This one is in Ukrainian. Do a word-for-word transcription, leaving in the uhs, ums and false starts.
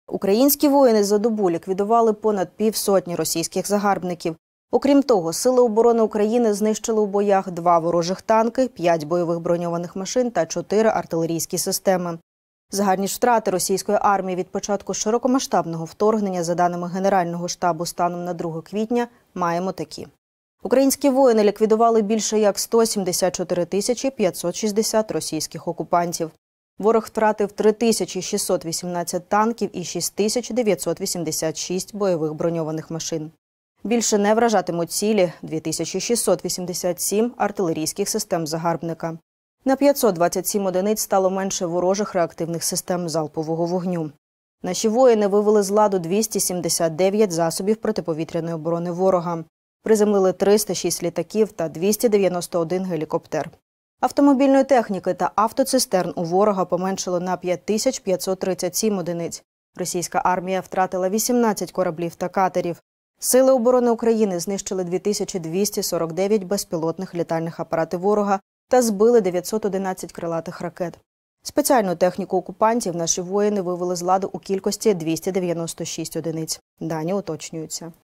Українські воїни за добу ліквідували понад півсотні російських загарбників. Окрім того, Сили оборони України знищили у боях два ворожих танки, п'ять бойових броньованих машин та чотири артилерійські системи. Загальні ж втрати російської армії від початку широкомасштабного вторгнення, за даними Генерального штабу станом на друге квітня, маємо такі. Українські воїни ліквідували більше як сто сімдесят чотири тисячі п'ятсот шістдесят російських окупантів. Ворог втратив три тисячі шістсот вісімнадцять танків і шість тисяч дев'ятсот вісімдесят шість бойових броньованих машин. Більше не вражатимуть цілі – дві тисячі шістсот вісімдесят сім артилерійських систем загарбника. На п'ятсот двадцять сім одиниць стало менше ворожих реактивних систем залпового вогню. Наші воїни вивели з ладу двісті сімдесят дев'ять засобів протиповітряної оборони ворога. Приземлили триста шість літаків та двісті дев'яносто один гелікоптер. Автомобільної техніки та автоцистерн у ворога поменшало на п'ять тисяч п'ятсот тридцять сім одиниць. Російська армія втратила вісімнадцять кораблів та катерів. Сили оборони України знищили дві тисячі двісті сорок дев'ять безпілотних літальних апаратів ворога та збили дев'ятсот одинадцять крилатих ракет. Спеціальну техніку окупантів наші воїни вивели з ладу у кількості двісті дев'яносто шість одиниць. Дані уточнюються.